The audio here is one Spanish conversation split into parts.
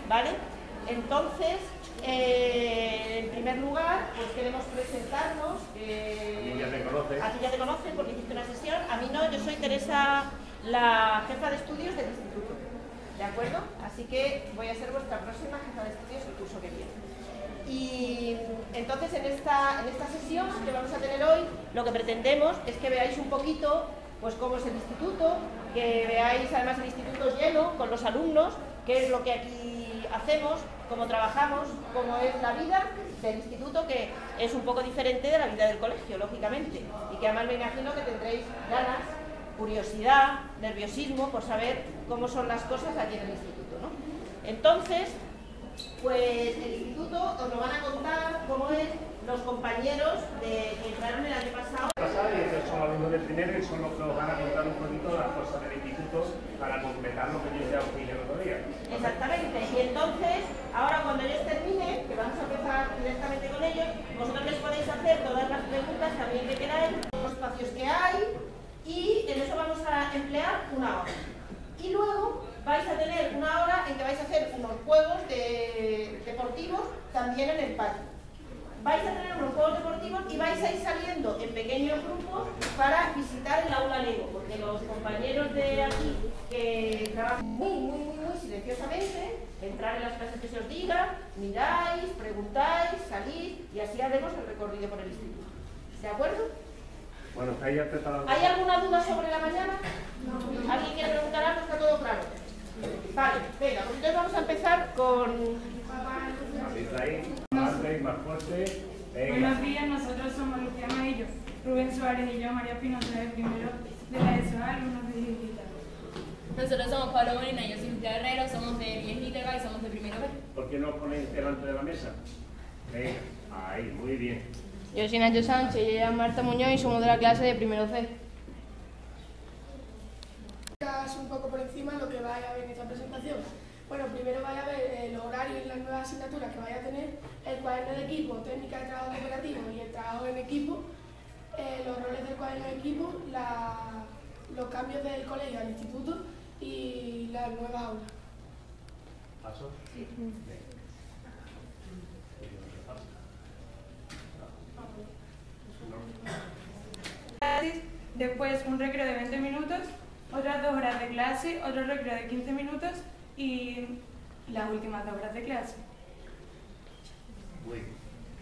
¿vale? Entonces, en primer lugar, pues queremos presentarnos. A mí ya te conoces. A ti ya te conocen porque hiciste una sesión. A mí no, yo soy Teresa, la jefa de estudios del instituto. ¿De acuerdo? Así que voy a ser vuestra próxima jefa de estudios el curso que viene. Y entonces en esta sesión que vamos a tener hoy, lo que pretendemos es que veáis un poquito pues cómo es el instituto, que veáis además el instituto lleno con los alumnos, qué es lo que aquí hacemos, cómo trabajamos, cómo es la vida del instituto, que es un poco diferente de la vida del colegio, lógicamente, y que además me imagino que tendréis ganas, curiosidad, nerviosismo por saber cómo son las cosas aquí en el instituto, ¿no? Entonces, pues el instituto os lo van a contar cómo es los compañeros que entraron el año pasado. Y ellos son alumnos del primero y son los que os van a contar un poquito las cosas del instituto para completar lo que yo ya os dije el otro día. Exactamente. Y entonces, ahora cuando ellos terminen, que vamos a empezar directamente con ellos, vosotros les podéis hacer todas las preguntas también que queráis, los espacios que hay, y en eso vamos a emplear una hora. Y luego vais a tener una hora en que vais a hacer unos juegos deportivos también en el patio. Vais a tener unos juegos deportivos y vais a ir saliendo en pequeños grupos para visitar el aula Lego, porque los compañeros de aquí que trabajan muy silenciosamente, entrar en las clases que se os diga, miráis, preguntáis, salís y así haremos el recorrido por el instituto. ¿De acuerdo? Bueno, ¿estáis ya preparados? ¿Hay alguna duda sobre la mañana? No. ¿Alguien quiere preguntar algo? ¿Está todo claro? Vale, venga, pues entonces vamos a empezar con... Más fuerte. Buenos días, nosotros somos Lucía Maillo, Rubén Suárez y yo, María Pinoza, de primero de la ESO, alumnos de Viejita. Nosotros somos Pablo Molina y yo soy Lucía Herrero, somos de Viejita y somos de primero B. ¿Por qué no os ponéis delante de la mesa? Venga, ahí, muy bien. Yo soy Nacho Sánchez y ella es Marta Muñoz y somos de la clase de primero C. Un poco por encima lo que vaya a ver en esta presentación. Bueno, primero vaya a ver los horarios y las nuevas asignaturas que vaya a tener, el cuaderno de equipo, técnica de trabajo cooperativo y el trabajo en equipo, los roles del cuaderno de equipo, los cambios del colegio al instituto y las nuevas aulas. ¿Paso? Sí. Después un recreo de 20 minutos, otras 2 horas de clase, otro recreo de 15 minutos y las últimas 2 horas de clase. Muy bien.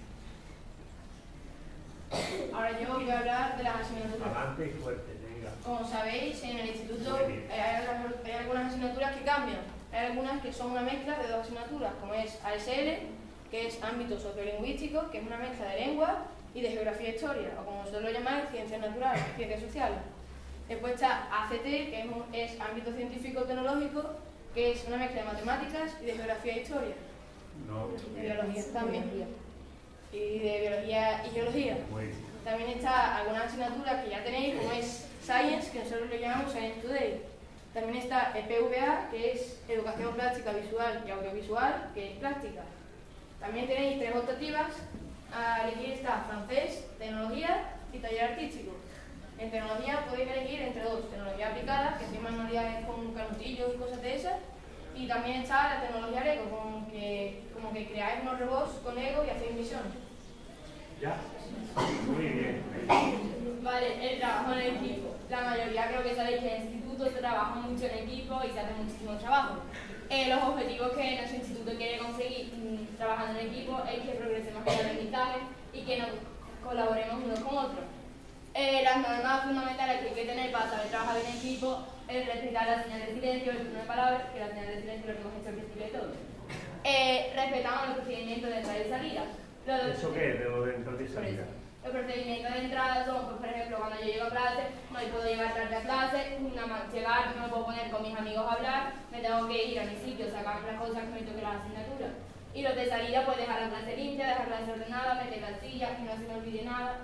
Ahora yo voy a hablar de las asignaturas. Adelante y fuerte, venga. Como sabéis, en el instituto hay algunas asignaturas que cambian. Hay algunas que son una mezcla de 2 asignaturas, como es ASL, que es ámbito sociolingüístico, que es una mezcla de lengua y de geografía e historia, o como vosotros lo llamáis, ciencias naturales, ciencias sociales. Después está ACT, que es ámbito científico-tecnológico, que es una mezcla de matemáticas y de geografía e historia. No. De biología también. Y de biología y geología. Muy bien. También está algunas asignaturas que ya tenéis, como es Science, que nosotros le llamamos Science Today. También está EPVA, que es Educación Práctica Visual y Audiovisual, que es práctica. También tenéis 3 optativas. A elegir está francés, tecnología y taller artístico. En tecnología podéis elegir entre 2, tecnología aplicada, que son manualidades con canutillos y cosas de esas, y también está la tecnología Lego, como que creáis unos robots con Lego y hacéis misiones. ¿Ya? Muy bien. Vale, el trabajo en equipo. La mayoría creo que sabéis que en el instituto se trabaja mucho en equipo y se hace muchísimo trabajo. Los objetivos que nuestro instituto quiere conseguir trabajando en equipo es que progresemos en el aprendizaje y que nos colaboremos unos con otros. Las normas fundamentales que hay que tener para saber trabajar en equipo es respetar la señal de silencio, el turno de palabras, que la señal de silencio lo hemos hecho al principio de todo. Respetamos los procedimientos de entrada y salida. ¿Eso qué es de lo de entrada y salida? Los procedimientos de entrada son, pues, por ejemplo, cuando yo llego a clase, no puedo llegar tarde a clase, llegar, no me puedo poner con mis amigos a hablar, me tengo que ir a mi sitio, sacar las cosas que me toquen las asignaturas. Y los de salida, pues dejar la clase limpia, dejar la clase ordenada, meter las sillas, que no se me olvide nada.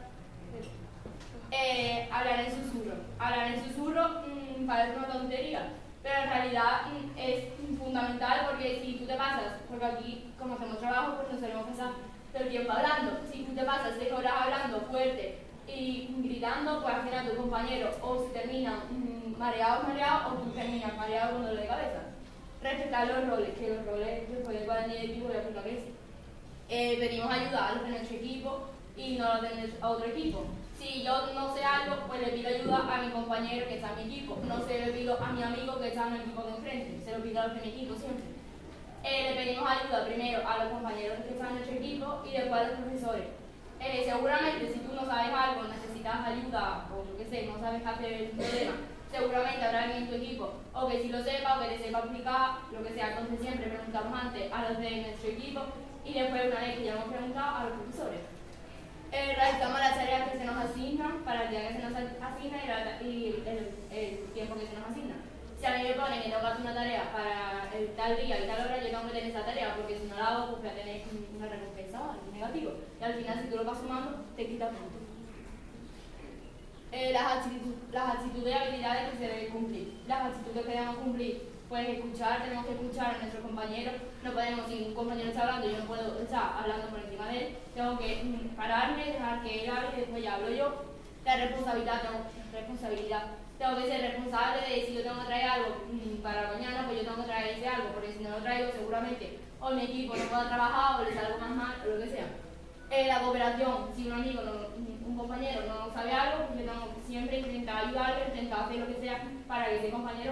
Hablar en susurro. Hablar en susurro parece una tontería, pero en realidad es fundamental porque si tú te pasas, porque aquí como hacemos trabajo, pues nos solemos pasar todo el tiempo hablando. Si tú te pasas 6 horas hablando fuerte y gritando, pues al final tu compañero o se termina mareado o tú terminas mareado con dolor de cabeza. respetar los roles, que los roles después del cuadernillo de equipo voy a explicar qué es. Pedimos ayuda a los de nuestro equipo y no a los de otro equipo. Si yo no sé algo, pues le pido ayuda a mi compañero que está en mi equipo. No se lo pido a mi amigo que está en el equipo de enfrente, se lo pido a los de mi equipo siempre. Le pedimos ayuda primero a los compañeros que están en nuestro equipo y después a los profesores. Seguramente si tú no sabes algo, necesitas ayuda o yo qué sé, no sabes hacer un problema, seguramente habrá alguien en tu equipo o que si lo sepa o que te sepa aplicar, lo que sea. Entonces siempre preguntamos antes a los de nuestro equipo y después una vez que ya hemos preguntado a los profesores. Realizamos las tareas que se nos asignan para el día que se nos asigna y el tiempo que se nos asigna. Si a mí me ponen que tengo que hacer una tarea para el tal día y tal hora, yo tengo que tener esa tarea, porque si no la hago, pues voy a tener una recompensa o algo negativo. Y al final, si tú lo vas sumando, te quitas puntos. Las actitudes y habilidades que se deben cumplir. Las actitudes que debemos cumplir, pues escuchar, tenemos que escuchar a nuestros compañeros. No podemos, si un compañero está hablando, yo no puedo estar hablando por encima de él. Tengo que pararme, dejar que él hable y después ya hablo yo. La responsabilidad, tengo que ser responsable de si yo tengo que traer algo para mañana, pues yo tengo que traer ese algo, porque si no lo traigo seguramente o mi equipo no pueda trabajar o le salga más mal o lo que sea. La cooperación, si un amigo, un compañero no sabe algo, yo tengo que siempre intentar ayudarle, intentar hacer lo que sea para que ese compañero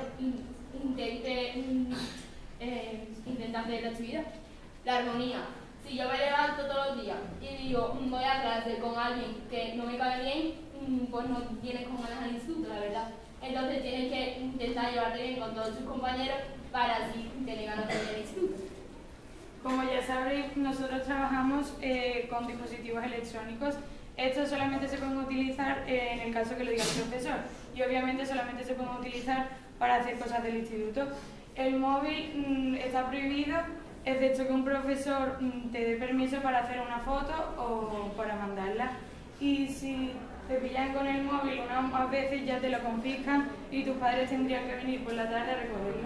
intente hacer la actividad. La armonía. Si yo me levanto todos los días y digo voy a clase con alguien que no me cae bien, pues no tienes como ganas al instituto, la verdad. Entonces tienes que intentar llevarte bien con todos tus compañeros para así tener ganas de ir al instituto. Como ya sabréis, nosotros trabajamos con dispositivos electrónicos. Estos solamente se pueden utilizar en el caso que lo diga el profesor y obviamente solamente se pueden utilizar para hacer cosas del instituto. El móvil está prohibido, excepto que un profesor te dé permiso para hacer una foto o para mandarla. Y si te pillan con el móvil unas veces ya te lo confiscan y tus padres tendrían que venir por la tarde a recogerlo.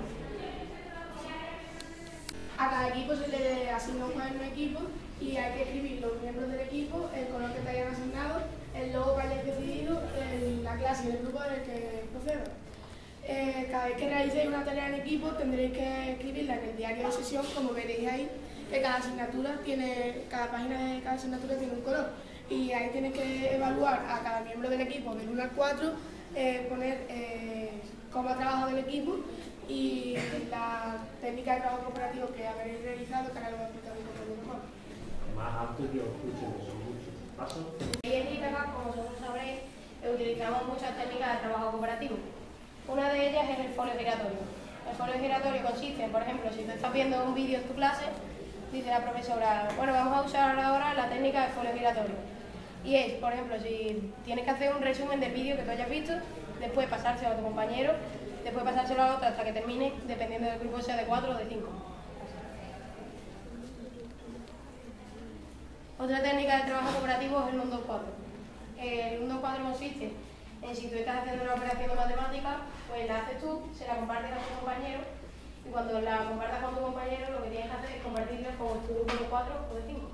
A cada equipo se le asigna un cuaderno de equipo y hay que escribir los miembros del equipo, el color que te hayan asignado, el logo que hayas decidido, la clase y el grupo del que proceda. Cada vez que realicéis una tarea en equipo tendréis que escribirla en el diario de sesión, como veréis ahí, que cada página de cada asignatura tiene un color. Y ahí tienes que evaluar a cada miembro del equipo del 1 al 4, poner cómo ha trabajado el equipo y la técnica de trabajo cooperativo que habéis realizado, que ahora lo voy a explicar un poco mejor. Más alto que os escuchen, que son muchos. ¿Paso? En ITACA, como vosotros sabréis, utilizamos muchas técnicas de trabajo cooperativo. Una de ellas es el folio giratorio. El folio giratorio consiste, por ejemplo, si tú estás viendo un vídeo en tu clase, dice la profesora, bueno, vamos a usar ahora la técnica del folio giratorio. Y es, por ejemplo, si tienes que hacer un resumen del vídeo que tú hayas visto, después pasárselo a tu compañero, después pasárselo a otro hasta que termine, dependiendo del grupo sea de 4 o de 5. Otra técnica de trabajo cooperativo es el 1, 2, 4. El 1, 2, 4 consiste en si tú estás haciendo una operación de matemática, pues la haces tú, se la compartes a tu compañero y cuando la compartas con tu compañero lo que tienes que hacer es compartirla con tu grupo de 4 o de 5.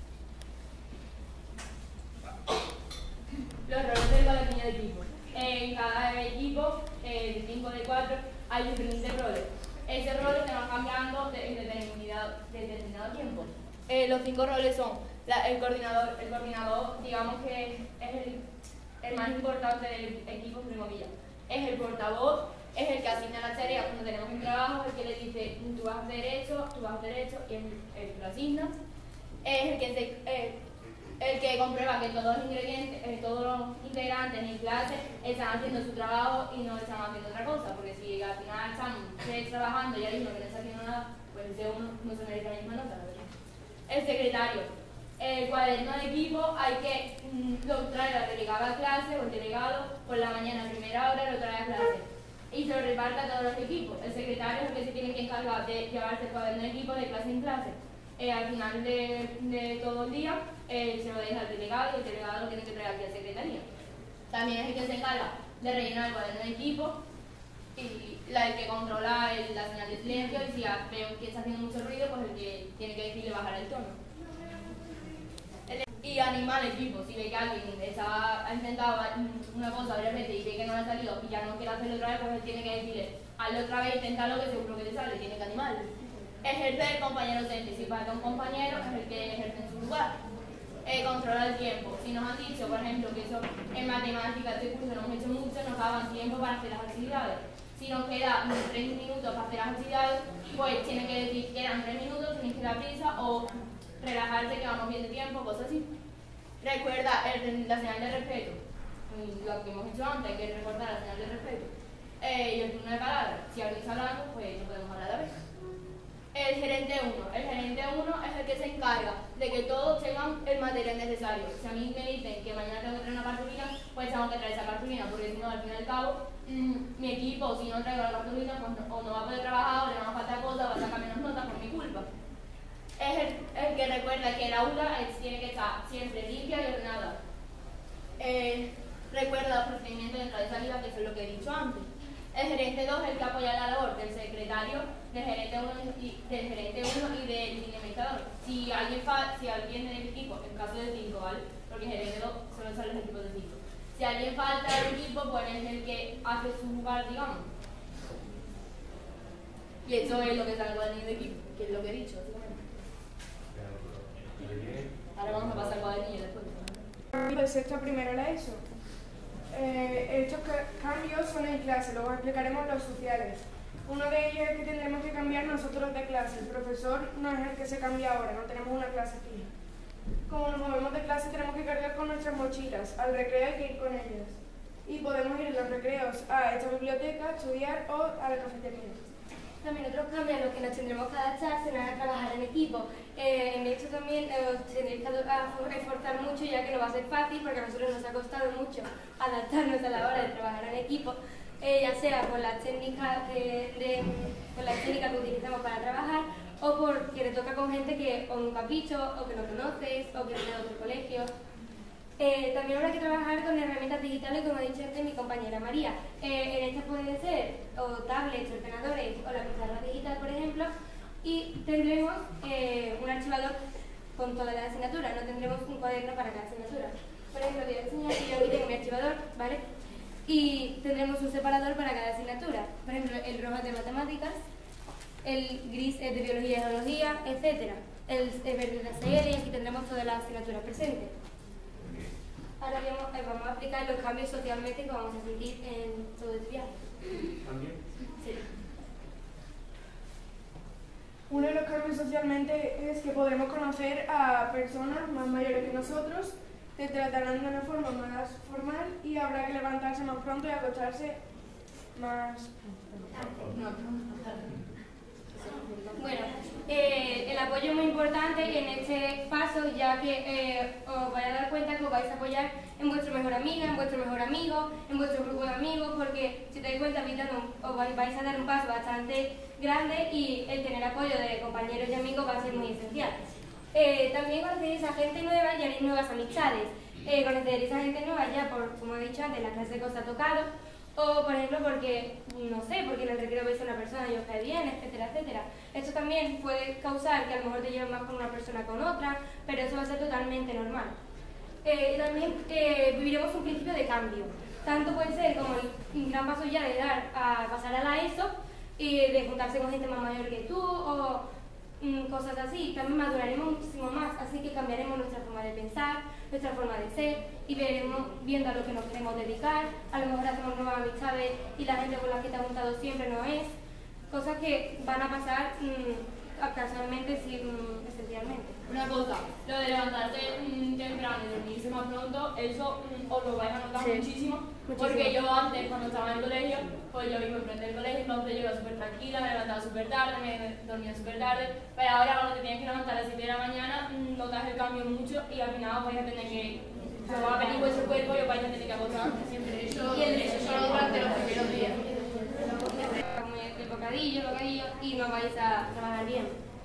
Los roles del cuadernillo de equipo. En cada equipo, de 5 de 4, hay diferentes roles. Esos roles se van cambiando en determinado tiempo. Los 5 roles son el coordinador, digamos que es el más importante del equipo, entre comillas. Es el portavoz, es el que asigna las tareas cuando tenemos un trabajo, el que le dice tú vas a hacer esto, y el que lo asigna. Es el que comprueba que todos los integrantes en clase están haciendo su trabajo y no están haciendo otra cosa, porque si al final están trabajando y hay uno que no está haciendo nada, pues ese uno no se merece la misma nota, ¿verdad? El secretario. El cuaderno de equipo hay que lo trae la delegada a clase o el delegado por la mañana a primera hora lo trae a clase y se lo reparte a todos los equipos. El secretario es el que se tiene que encargar de llevarse el cuaderno de equipo de clase en clase. Al final de todo el día se lo deja al delegado y el delegado lo tiene que traer aquí a la secretaría. También es el que se encarga de rellenar el cuaderno de equipo y el que controla la señal de silencio y si veo que está haciendo mucho ruido, pues el que tiene que decirle bajar el tono. Y animar al equipo, si ve que alguien ha intentado una cosa varias veces y ve que no le ha salido y ya no quiere hacerlo otra vez, pues él tiene que decirle hazlo otra vez, inténtalo, que seguro que te sale, tiene que animarlo. Ejercer el compañero docente, si falta un compañero es el que ejerce en su lugar. Controlar el tiempo. Si nos han dicho, por ejemplo, que eso en matemáticas este curso no hemos hecho mucho, nos daban tiempo para hacer las actividades. Si nos queda 3 minutos para hacer las actividades, pues tienen que decir que quedan 3 minutos, tenéis que dar prisa o relajarse que vamos bien de tiempo, cosas así. Recuerda la señal de respeto, lo que hemos hecho antes, hay que recordar la señal de respeto. Y el turno de palabra, si alguien está hablando, pues no podemos hablar a la vez. El gerente 1 es el que se encarga de que todos tengan el material necesario. Si a mí me dicen que mañana tengo que traer una cartulina, pues tengo que traer esa cartulina, porque si no, al fin y al cabo, mi equipo, si no traigo la cartulina, pues o no va a poder trabajar, o le van a faltar cosas, va a sacar menos notas por mi culpa. Es el que recuerda que el aula tiene que estar siempre limpia y ordenada. Recuerda los procedimientos de entrada y salida, que eso es lo que he dicho antes. El gerente 2 es el que apoya la labor del secretario, del gerente 1 y del dinamizador. Si alguien del equipo, en caso de 5, ¿vale? Porque el gerente 2 solo son los equipos de 5. Si alguien falta del equipo, pues es el que hace su lugar, digamos. Y eso es lo que salgo del equipo, que es lo que he dicho, básicamente. Ahora vamos a pasar al cuadernillo después. De sexto a primero la ESO. Estos cambios son en clase, luego explicaremos los sociales. Uno de ellos es que tendremos que cambiar nosotros de clase. El profesor no es el que se cambia ahora, no tenemos una clase fija. Como nos movemos de clase tenemos que cargar con nuestras mochilas. Al recreo hay que ir con ellas. Y podemos ir en los recreos a esta biblioteca, estudiar o a la cafetería. También otros cambios a los que nos tendremos que adaptar será a trabajar en equipo. En esto también tendréis que esforzar mucho, ya que no va a ser fácil, porque a nosotros nos ha costado mucho adaptarnos a la hora de trabajar en equipo, ya sea por las técnicas que utilizamos para trabajar, o porque te toca con gente que o nunca has visto, o que no conoces, o que viene de otro colegio. También habrá que trabajar con herramientas digitales, como ha dicho antes mi compañera María. En estas pueden ser o tablets, ordenadores o la pizarra digital, por ejemplo, y tendremos un archivador con todas las asignaturas, no tendremos un cuaderno para cada asignatura. Por ejemplo, voy a enseñar que yo aquí tengo mi archivador, ¿vale? Y tendremos un separador para cada asignatura. Por ejemplo, el rojo es de matemáticas, el gris es de biología y geología, etc. El verde es de ASL y aquí tendremos todas las asignaturas presentes. Ahora vamos a aplicar los cambios socialmente que vamos a sentir en todo este viaje. ¿También? Sí. Uno de los cambios socialmente es que podremos conocer a personas más mayores que nosotros, te tratarán de una forma más formal y habrá que levantarse más pronto y acostarse más... Bueno, el apoyo es muy importante en este paso, ya que os vais a dar cuenta que os vais a apoyar en vuestro mejor amiga, en vuestro mejor amigo, en vuestro grupo de amigos, porque si te dais cuenta, os vais a dar un paso bastante grande y el tener apoyo de compañeros y amigos va a ser muy esencial. También conoceréis a gente nueva y haréis nuevas amistades. Conoceréis a gente nueva ya por, como he dicho antes, la clase que os ha tocado, o por ejemplo porque, no sé, porque en el recreo veis a una persona y os cae bien, etcétera, etcétera. Esto también puede causar que a lo mejor te lleves más con una persona que con otra, pero eso va a ser totalmente normal. También viviremos un principio de cambio. Tanto puede ser como el gran paso ya de dar a pasar a la ESO, y de juntarse con gente más mayor que tú, o cosas así. También maduraremos muchísimo más, así que cambiaremos nuestra forma de pensar, nuestra forma de ser, y veremos viendo a lo que nos queremos dedicar. A lo mejor hacemos nuevas amistades y la gente con la que te has juntado siempre no es. Cosas que van a pasar casualmente, sí, esencialmente. Una cosa, lo de levantarse temprano y dormirse más pronto, eso os lo vais a notar muchísimo, porque yo antes, cuando estaba en el colegio, pues yo vivo enfrente del colegio, entonces yo iba súper tranquila, me levantaba súper tarde, me dormía súper tarde, pero ahora cuando te tienes que levantar a las 7 de la mañana, notas el cambio mucho y al final vais a tener que... Se va a venir vuestro cuerpo y os vais a tener que agotar siempre eso, y eso solo durante los primeros días. El bocadillo, y no vais a trabajar bien.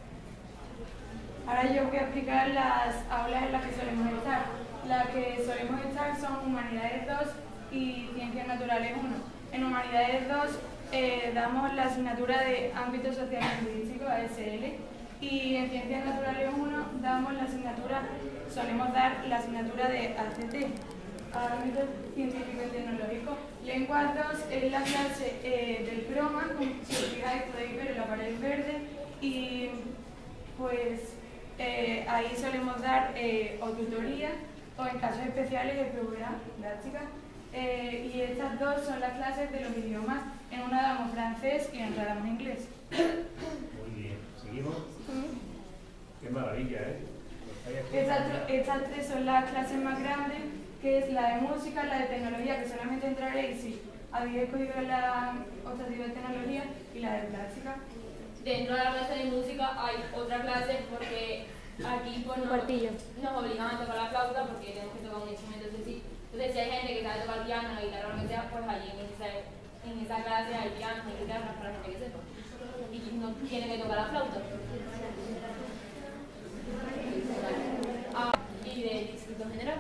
Ahora yo voy a explicar las aulas en las que solemos estar. Las que solemos estar son Humanidades 2 y Ciencias Naturales 1. En Humanidades 2 damos la asignatura de Ámbito Social y Lingüístico, ASL, y en Ciencias Naturales 1 solemos dar la asignatura de ACT. ámbito científico y tecnológico. Lenguas 2 es la clase del croma, como si os fijáis podéis ver en la pared verde, y pues ahí solemos dar o tutoría o en casos especiales de PVA, didáctica. Y estas dos son las clases de los idiomas. En una damos francés y en otra damos inglés. Muy bien. ¿Seguimos? Qué maravilla, ¿eh? Estas tres son las clases más grandes, que es la de música, la de tecnología, que solamente entraréis si habéis escogido la optativa de tecnología, y la de plástica. Dentro de la clase de música hay otra clase porque aquí pues, nos obligan a tocar la flauta porque tenemos que tocar un instrumento sí. Entonces si hay gente que sabe tocar piano, la guitarra o lo que sea, pues allí en esa clase hay piano, hay guitarra para gente que sepa. Y no tiene que tocar la flauta. Y del distrito general.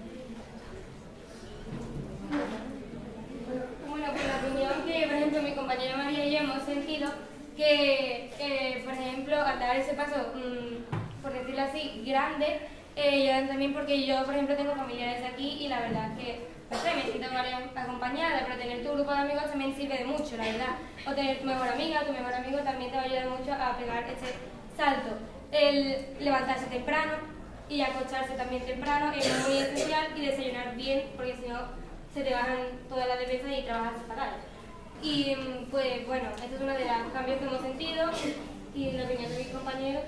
Bueno, pues la opinión que, por ejemplo, mi compañera María y yo hemos sentido que, por ejemplo, al dar ese paso, por decirlo así, grande, yo también porque yo, por ejemplo, tengo familiares aquí y la verdad es que, no sé, me siento acompañada, pero tener tu grupo de amigos también sirve de mucho, la verdad. O tener tu mejor amiga, tu mejor amigo también te va a ayudar mucho a pegar ese salto. El levantarse temprano y acostarse también temprano es muy esencial, y desayunar bien, porque si no se te bajan todas las defensas y trabajas fatal. Y pues bueno, esto es uno de los cambios que hemos sentido, y la opinión de mis compañeros.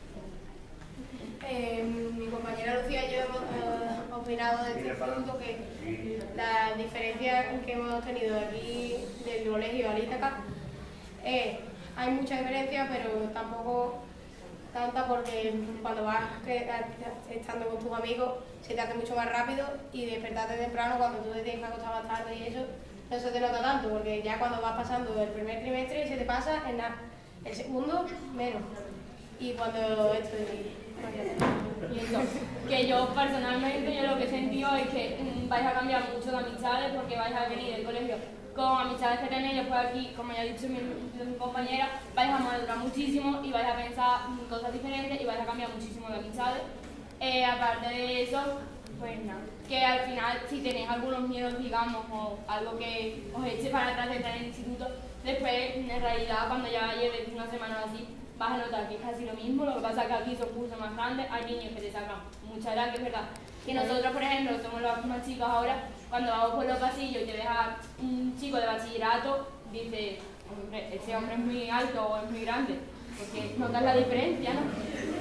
Mi compañera Lucía y yo hemos opinado de este punto que la diferencia que hemos tenido aquí del colegio al Ítaca hay mucha diferencia, pero tampoco tanta, porque cuando vas estando con tus amigos se te hace mucho más rápido, y despertarte temprano cuando tú te tienes que acostar más tarde y eso no se te nota tanto, porque ya cuando vas pasando el primer trimestre se te pasa en nada, el segundo menos, y cuando esto Y eso, que yo personalmente yo lo que he sentido es que vais a cambiar mucho de amistades, porque vais a venir del colegio con amistades que tenéis, después aquí, como ya ha dicho mi compañera, vais a madurar muchísimo y vais a pensar cosas diferentes y vais a cambiar muchísimo de amistades. Aparte de eso, pues nada, que al final si tenéis algunos miedos, digamos, o algo que os eche para atrás de entrar en el instituto, después en realidad cuando ya lleves una semana o así, vas a notar que es casi lo mismo. Lo que pasa es que aquí son cursos más grandes, hay niños que te sacan mucha edad, que es verdad. Que nosotros, por ejemplo, somos los más chicos ahora, cuando vamos por los pasillos y te ves a un chico de bachillerato, dices, hombre, ese hombre es muy alto o es muy grande, porque notas la diferencia, ¿no?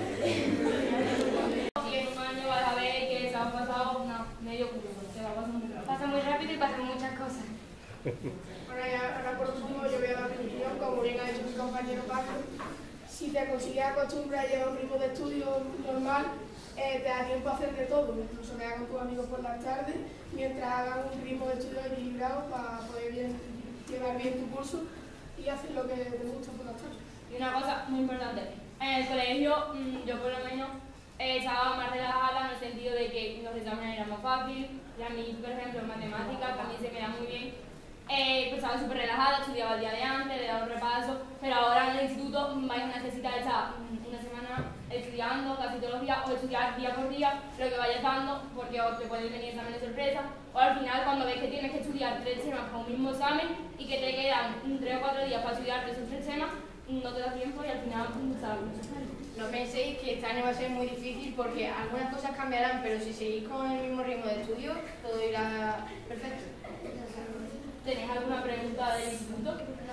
Y en un año vas a ver que se ha pasado medio curso, se va pasando muy rápido. Pasa muy rápido y pasan muchas cosas. Bueno, ahora por último yo voy a dar mi opinión, como bien ha dicho mi compañero Paco. Si te consigues acostumbrar a llevar un ritmo de estudio normal, te da tiempo a hacer de todo, incluso quedar con tus amigos por las tardes, mientras hagan un ritmo de estudio equilibrado para poder llevar bien tu curso y hacer lo que te gusta por las tardes. Y una cosa muy importante, en el colegio yo por lo menos estaba más relajada en el sentido de que los exámenes eran más fáciles, y a mí, por ejemplo, en matemáticas también se me da muy bien. Pues estaba súper relajada, estudiaba el día de antes, le daba un repaso, pero ahora en el instituto vais a necesitar estar una semana estudiando casi todos los días, o estudiar día por día lo que vayas dando, porque te pueden venir exámenes de sorpresa, o al final cuando ves que tienes que estudiar 3 temas con un mismo examen y que te quedan 3 o 4 días para estudiar esos 3 temas, no te da tiempo y al final sabes mucho. No penséis que este año va a ser muy difícil, porque algunas cosas cambiarán, pero si seguís con el mismo ritmo de estudio, todo irá perfecto. ¿Tenéis alguna pregunta del instituto?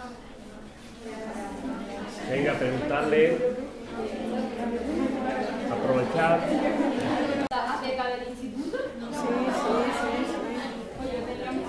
Venga, preguntarle, aprovechar. ¿Acerca del instituto? Sí. Oye, tendríamos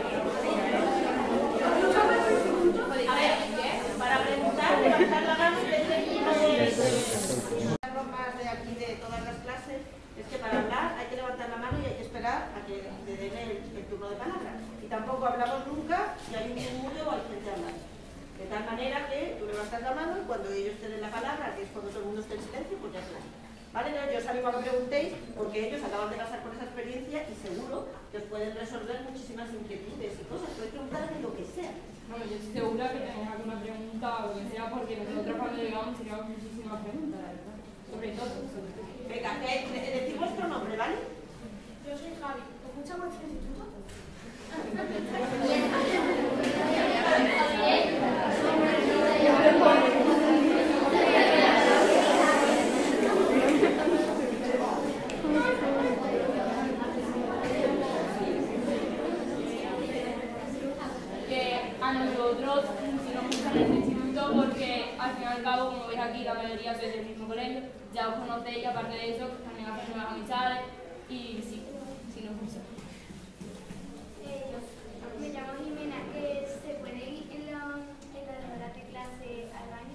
a ver, para preguntar, levantar la mano y decir uno de Algo más de aquí de todas las clases es que para hablar hay que levantar la mano y hay que esperar a que te den el turno de palabra. Y tampoco hablamos nunca si hay un murmullo o hay gente hablando. De tal manera que tú levantas la mano y cuando ellos te den la palabra, que es cuando todo el mundo esté en silencio, pues ya está. ¿Vale? Yo os animo a que preguntéis, porque ellos acaban de pasar por esa experiencia y seguro que os pueden resolver muchísimas inquietudes y cosas. Podéis preguntar de lo que sea. Bueno, yo estoy segura que tenéis alguna pregunta o lo que sea, porque nosotros cuando llegamos teníamos muchísimas preguntas, la verdad. Sobre todo. Venga, decid vuestro nombre, ¿vale? Yo soy Javi, con mucha más la mayoría sois del mismo colegio, ya os conocéis y aparte de eso también hacéis nuevas amistades y sí, nos gusta. Me llamo Jimena. ¿Se puede ir en las horas de clase al baño?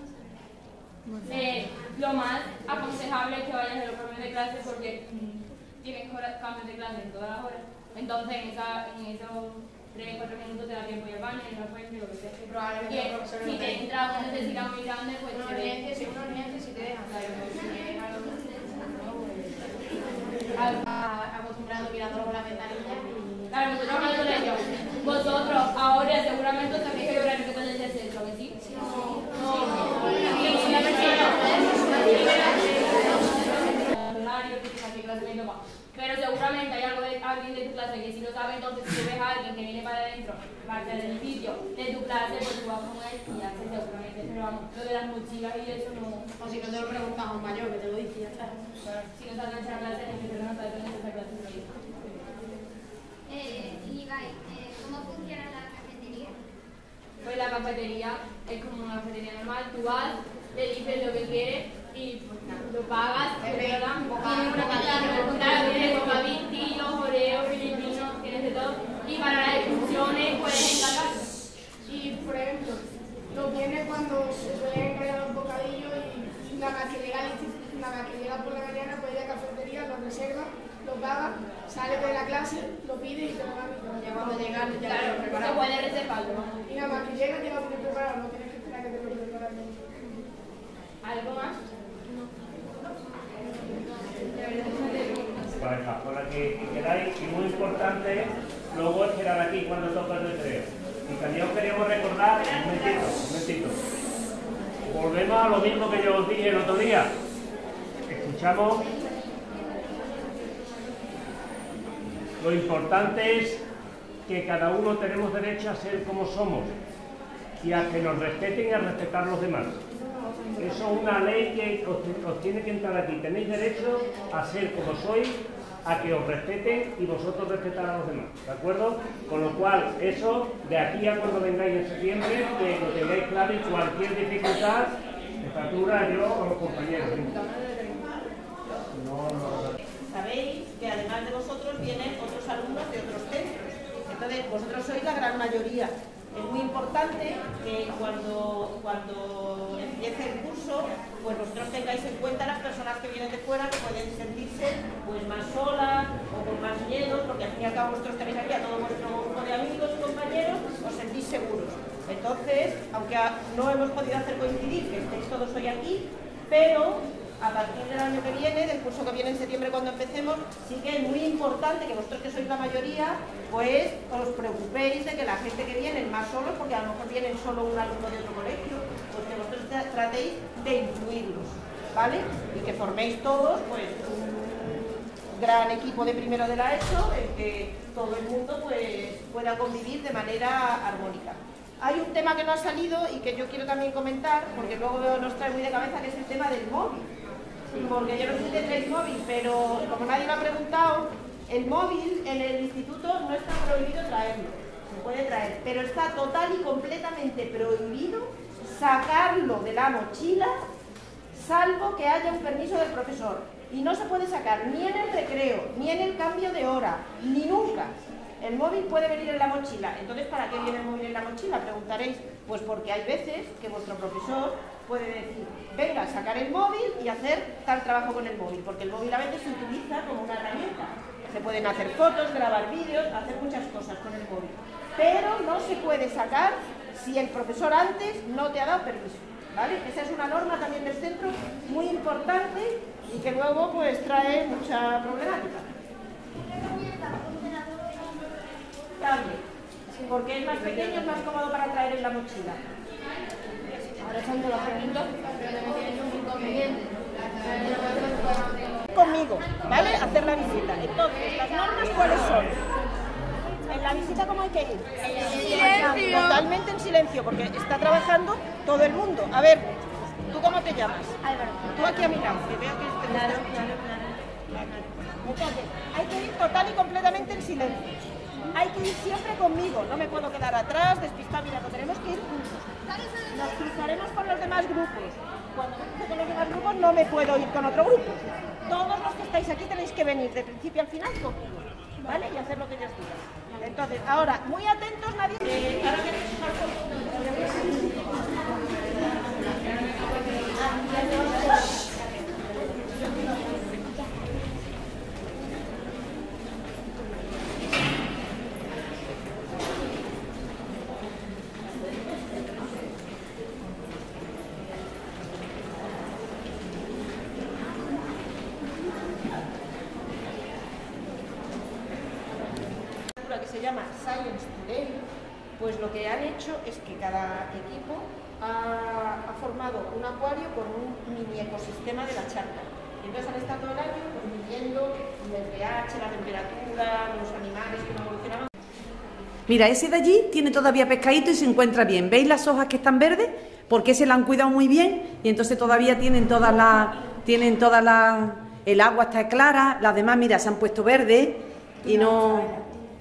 Lo más aconsejable es que vayas en los cambios de clase porque tienes cambios de clase en todas las horas. Entonces en esos 3-4 minutos te da tiempo ir al baño, ir a la fuente, lo que sea. Probablemente el profesor Si te entra una necesidad muy grande, pues unos niños si te dejan, ¿sabes? Acostumbrado mirando por la ventanilla. Claro, vosotros en el colegio, vosotros ahora seguramente también que horario que tenéis de centro, ¿que sí? Pero seguramente hay alguien de tu clase que si lo sabe, entonces si tú ves a alguien que viene para adentro, parte del edificio de tu clase, pues tú vas con él y haces seguramente. Pero vamos, lo de las mochilas y eso no. O si no te lo preguntas a un mayor que te lo dice y ya está. Si no sabes esa clase, es que no sabes esa clase. ¿Cómo funciona la cafetería? Pues la cafetería es como una cafetería normal, tú vas, le dices lo que quieres y pues nada, lo pagas, te dan tienes bocadillos, oreos, filipinos, tienes de todo y para las excursiones puedes encargar. Y por ejemplo, los viernes cuando se suelen encargar los bocadillos y nada más que llega por la mañana, pues ir a la cafetería, lo reserva, lo paga, sale de la clase, lo pide y te lo dan. Ya cuando llegas, ya Claro, lo se preparado. puede reservarlo. Y nada más que llega, llega muy preparado, no tienes que esperar que te lo preparen. ¿Algo más? Pareja, con la que queráis, y muy importante luego esperar aquí cuando toca el recreo. Y también os queríamos recordar, un momentito. Volvemos a lo mismo que yo os dije el otro día. Escuchamos. Lo importante es que cada uno tenemos derecho a ser como somos y a que nos respeten y a respetar a los demás. Eso es una ley que os tiene que entrar aquí. Tenéis derecho a ser como sois, a que os respeten y vosotros respetar a los demás, ¿de acuerdo? Con lo cual, eso, de aquí a cuando vengáis en septiembre, que lo tengáis claro y cualquier dificultad, estatura, yo o los compañeros. Sabéis que además de vosotros vienen otros alumnos de otros centros. Entonces, vosotros sois la gran mayoría. Es muy importante que cuando empiece el curso, pues vosotros tengáis en cuenta las personas que vienen de fuera, que pueden sentirse pues más solas o con más miedos, porque al fin y al cabo vosotros tenéis aquí a todo vuestro grupo de amigos y compañeros, os sentís seguros. Entonces, aunque no hemos podido hacer coincidir que estéis todos hoy aquí, pero a partir del año que viene, del curso que viene en septiembre cuando empecemos, sí que es muy importante que vosotros que sois la mayoría, pues os preocupéis de que la gente que viene más solos, porque a lo mejor vienen solo un alumno de otro colegio, pues que vosotros tratéis de incluirlos, ¿vale? Y que forméis todos, pues, un gran equipo de primero de la ESO, en que todo el mundo pues pueda convivir de manera armónica. Hay un tema que no ha salido y que yo quiero también comentar, porque luego nos trae muy de cabeza, que es el tema del móvil. Porque yo no sé si tendréis móvil, pero como nadie me ha preguntado, el móvil en el instituto no está prohibido traerlo, se puede traer, pero está total y completamente prohibido sacarlo de la mochila, salvo que haya un permiso del profesor. Y no se puede sacar ni en el recreo, ni en el cambio de hora, ni nunca. El móvil puede venir en la mochila. Entonces, ¿para qué viene el móvil en la mochila? Preguntaréis. Pues porque hay veces que vuestro profesor puede decir, venga, sacar el móvil y hacer tal trabajo con el móvil, porque el móvil a veces se utiliza como una herramienta. Se pueden hacer fotos, grabar vídeos, hacer muchas cosas con el móvil. Pero no se puede sacar si el profesor antes no te ha dado permiso, ¿vale? Esa es una norma también del centro muy importante y que luego pues trae mucha problemática. También, porque es más pequeño, es más cómodo para traer en la mochila. Ahora estando la pregunta, pero también tienes un inconveniente. Conmigo, ¿vale? Hacer la visita. Entonces, ¿las normas cuáles son? En la visita, ¿cómo hay que ir? En silencio. Totalmente en silencio, porque está trabajando todo el mundo. A ver, ¿tú cómo te llamas? Álvaro. Tú aquí a mi lado, que veo que claro. Entonces, hay que ir total y completamente en silencio. Hay que ir siempre conmigo, no me puedo quedar atrás, despistar, mira, tenemos que ir juntos. Nos cruzaremos con los demás grupos. cuando me cruce con los demás grupos no me puedo ir con otro grupo. Todos los que estáis aquí tenéis que venir de principio al final conmigo, ¿vale? Y hacer lo que yo os diga. Entonces, ahora, muy atentos, nadie... ahora que que se llama Science Today, pues lo que han hecho es que cada equipo ha formado un acuario con un mini ecosistema de la charca. Y entonces han estado todo el año midiendo el pH, la temperatura, los animales que evolucionaban. Mira, ese de allí tiene todavía pescadito y se encuentra bien. ¿Veis las hojas que están verdes? Porque ese la han cuidado muy bien y entonces todavía tienen todas las... el agua está clara, las demás, mira, se han puesto verdes y no...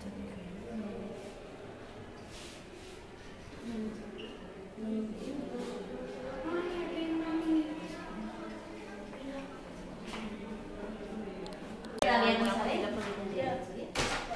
Todavía no sabéis lo que tendría que estudiar.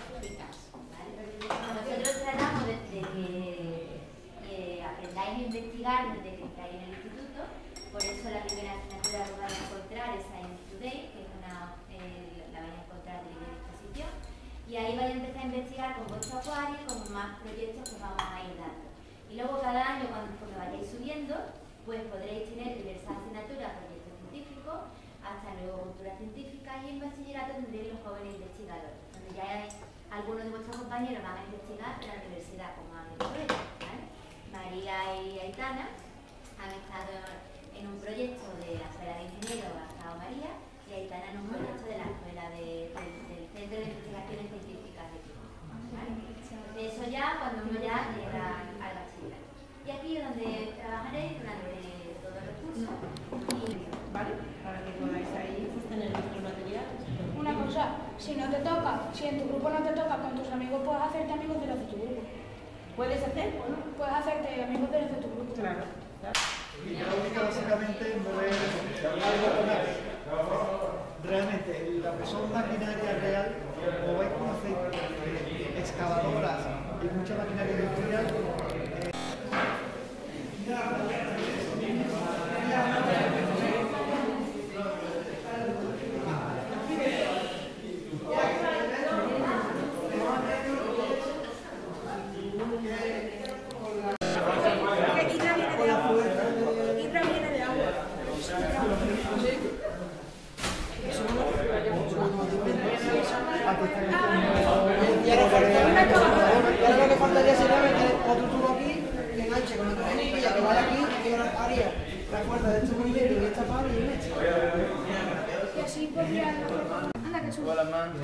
Nosotros tratamos de que aprendáis a investigar desde que estáis en el instituto. Por eso la primera asignatura que vais a encontrar es Science Today, que es la vais a encontrar de libre disposición. Y ahí vais a empezar a investigar con vuestro acuario, con más proyectos que vamos a ir dando. Y luego cada año, cuando vayáis subiendo, pues podréis tener diversas asignaturas, proyectos científicos, hasta luego cultura científica, y en bachillerato tendréis los jóvenes investigadores, donde ya hay, algunos de vuestros compañeros van a investigar en la universidad, como han hecho ellos, ¿vale? María y Aitana han estado en un proyecto de la Escuela de Ingenieros, ha estado María, y Aitana en un proyecto de la Escuela del Centro de Investigaciones Científicas de Química, ¿vale? De eso ya cuando uno ya llega al bachillerato. Y aquí es donde trabajaréis durante todos los cursos. ¿Vale? Para que podáis ahí tener vuestro material. Una cosa, si no te toca, si en tu grupo no te toca con tus amigos, puedes hacerte amigos de los de tu grupo. ¿Puedes hacer? Puedes hacerte amigos de los de tu grupo. Claro. Y hidráulica básicamente no es algo con nada. Realmente, la que son maquinaria real, como vais a conocer, excavadoras y mucha maquinaria industrial, lo que faltaría sería meter otro tubo aquí, que enganche con otra manilla, que vaya aquí, que haría la fuerza de este movimiento y esta parte y este. Y así podría... Anda, qué chulo.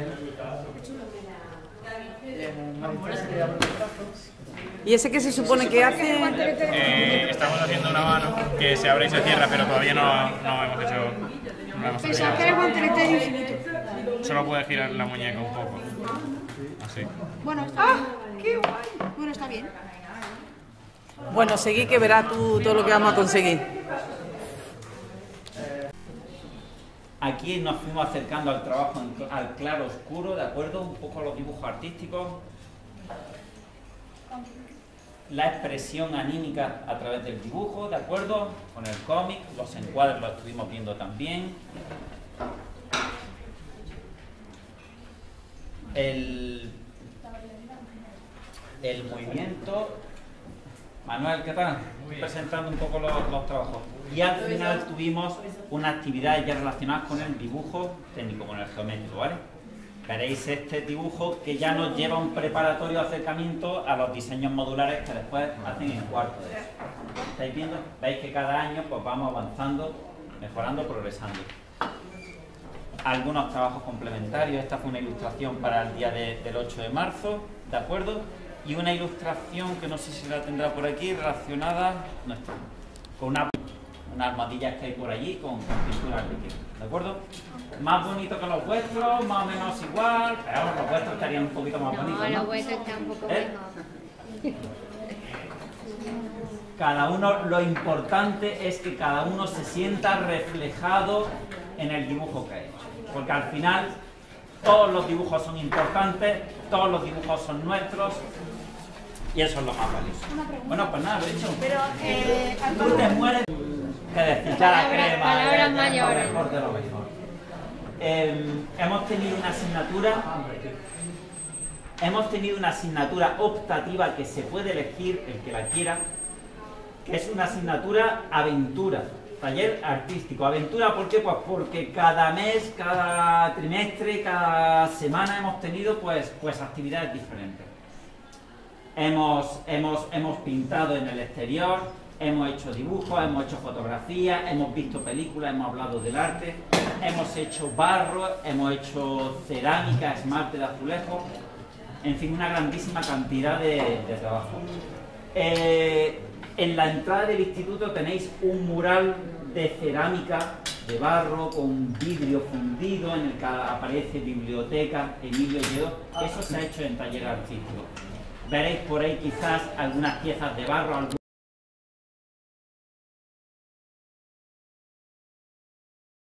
¿Y ese qué se supone que hace? Estamos haciendo una mano que se abre y se cierra, pero todavía no hemos hecho... Pensaba que era guantelete de infinito. Solo puede girar la muñeca un poco. Así. Bueno, está bien. ¡Qué guay! Bueno, está bien. Bueno, seguí que verás tú todo lo que vamos a conseguir. Aquí nos fuimos acercando al trabajo al claro oscuro, ¿de acuerdo? Un poco a los dibujos artísticos. La expresión anímica a través del dibujo, ¿de acuerdo? Con el cómic, los encuadres los estuvimos viendo también. El movimiento. Manuel, ¿qué tal? Presentando un poco los trabajos. Y al final tuvimos unas actividades ya relacionadas con el dibujo técnico, con el geométrico, ¿vale? Veréis este dibujo que ya nos lleva un preparatorio acercamiento a los diseños modulares que después hacen en cuarto de eso. ¿Estáis viendo? Veis que cada año pues vamos avanzando, mejorando, progresando. Algunos trabajos complementarios. Esta fue una ilustración para el día del 8 de marzo, ¿de acuerdo? Y una ilustración que no sé si la tendrá por aquí, relacionada no está, con unas armadillas que hay por allí con pinturas líquidas, ¿de acuerdo? Más bonito que los vuestros, más o menos igual, pero vamos, los vuestros estarían un poquito más bonitos, ¿no? Los vuestros están un poco mejor. cada uno, lo importante es que cada uno se sienta reflejado en el dibujo que ha hecho. Porque al final todos los dibujos son importantes, todos los dibujos son nuestros y eso es lo más valioso. Bueno, pues nada, lo he dicho. Pero, tú te mueres que decir ya la crema, palabras lo mayores. mejor de lo mejor. Hemos tenido una asignatura optativa que se puede elegir el que la quiera, que es una asignatura aventura, taller artístico. Aventura, ¿por qué? Pues porque cada mes, cada trimestre, cada semana hemos tenido pues actividades diferentes. Hemos pintado en el exterior, hemos hecho dibujos, hemos hecho fotografías, hemos visto películas, hemos hablado del arte, hemos hecho barro, hemos hecho cerámica, esmalte de azulejo, en fin, una grandísima cantidad de trabajo. En la entrada del instituto tenéis un mural de cerámica, de barro, con vidrio fundido, en el que aparece biblioteca Emilio Lledó. Eso se ha hecho en taller artístico. Veréis por ahí quizás algunas piezas de barro,